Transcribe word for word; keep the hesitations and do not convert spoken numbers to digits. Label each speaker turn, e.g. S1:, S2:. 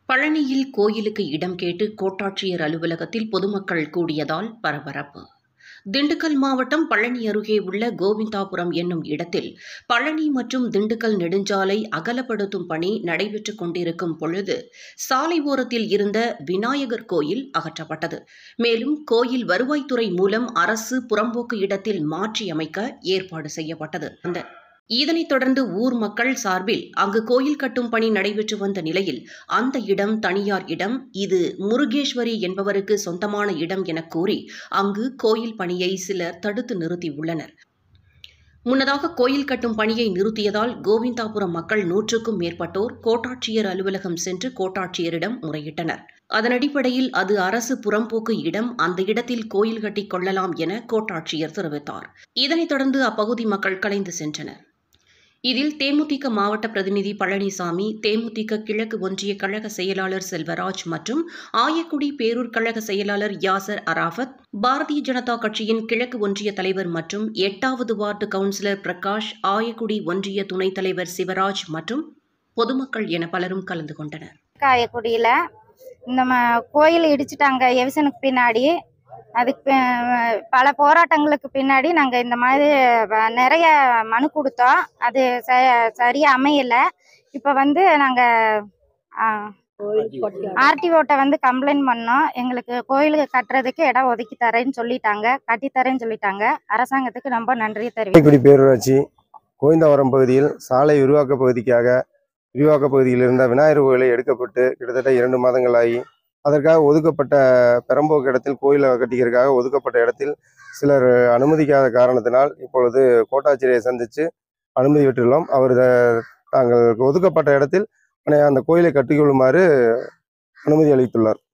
S1: பழனியில் கோயிலுக்கு இடம் கேட்டு கோட்டாட்சியர் அலுவலகத்தில் பொதுமக்கள் கூடியதால் பரபரப்பு. திண்டுக்கல் மாவட்டம் பழனி அருகே உள்ள கோவிந்தாபுரம் என்னும் இடத்தில் பழனி மற்றும் திண்டுக்கல் நெடுஞ்சாலை அகலப்படுத்தும் பணி நடைபெற்றுக் கொண்டிருக்கும் பொழுது சாலை ஓரத்தில் இருந்த விநாயகர் கோயில் அகற்றப்பட்டது. மேலும் கோயில் வருவாய்த்துறை மூலம் அரசு புறம்போக்கு இடத்தில் மாற்றியமைக்க ஏற்பாடு செய்யப்பட்டது. அந்த இதனைத் தொடர்ந்து ஊர் மக்கள் சார்பில் அங்கு கோயில் கட்டும் பணி நடைபெற்று வந்த நிலையில் அந்த இடம் தனியார் இடம், இது முருகேஸ்வரி என்பவருக்கு சொந்தமான இடம் என கூறி அங்கு கோயில் பணியை சிலர் தடுத்து நிறுத்தியுள்ளனர். முன்னதாக கோயில் கட்டும் பணியை நிறுத்தியதால் கோவிந்தாபுரம் மக்கள் நூற்றுக்கும் மேற்பட்டோர் கோட்டாட்சியர் அலுவலகம் சென்று கோட்டாட்சியரிடம் முறையிட்டனர். அதன் அடிப்படையில் அது அரசு புறம்போக்கு இடம், அந்த இடத்தில் கோயில் கட்டிக் கொள்ளலாம் என கோட்டாட்சியர் தெரிவித்தார். இதனைத் தொடர்ந்து அப்பகுதி மக்கள் கலைந்து சென்றனர். இதில் தேமுதிக மாவட்ட பிரதிநிதி பழனிசாமி, தேமுதிக கிழக்கு ஒன்றிய கழக செயலாளர் செல்வராஜ் மற்றும் ஆயக்குடி பேரூர் கழக செயலாளர் யாசர் அராஃபத், பாரதிய ஜனதா கட்சியின் கிழக்கு ஒன்றிய தலைவர் மற்றும் எட்டாவது வார்டு கவுன்சிலர் பிரகாஷ், ஆயக்குடி ஒன்றிய துணைத் தலைவர் சிவராஜ் மற்றும் பொதுமக்கள் என பலரும் கலந்து கொண்டனர்.
S2: ஆயக்குடியில் இந்த கோயில் இடிச்சிட்டாங்க எவிசனுக்கு பின்னாடி. அதுக்கு பல போராட்டங்களுக்கு பின்னாடி நாங்கள் இந்த மாதிரி நிறைய மனு கொடுத்தோம். அது ச சரியாக அமையலை. இப்போ வந்து நாங்கள் ஆர்டிஓட்ட வந்து கம்ப்ளைண்ட் பண்ணோம். எங்களுக்கு கோயிலுக்கு கட்டுறதுக்கு இடம் ஒதுக்கி தரேன்னு சொல்லிட்டாங்க, கட்டித்தரேன்னு சொல்லிட்டாங்க. அரசாங்கத்துக்கு ரொம்ப நன்றி தெரிவிக்கிறேன்.
S3: பேரூராட்சி கோவிந்தாபுரம் பகுதியில் சாலை விரிவாக்க பகுதிக்காக விரிவாக்க பகுதியில் இருந்த விநாயகர் கோயிலை எடுக்கப்பட்டு கிட்டத்தட்ட இரண்டு மாதங்களாகி அதற்காக ஒதுக்கப்பட்ட பெரம்போக்கு இடத்தில் கோயிலை கட்டிக்கிறதுக்காக ஒதுக்கப்பட்ட இடத்தில் சிலர் அனுமதிக்காத காரணத்தினால் இப்பொழுது கோட்டாட்சியரை சந்தித்து அனுமதி பெற்றுள்ளோம். அவர் தாங்கள் ஒதுக்கப்பட்ட இடத்தில் அந்த கோயிலை கட்டிக்கொள்ளுமாறு அனுமதி அளித்துள்ளார்.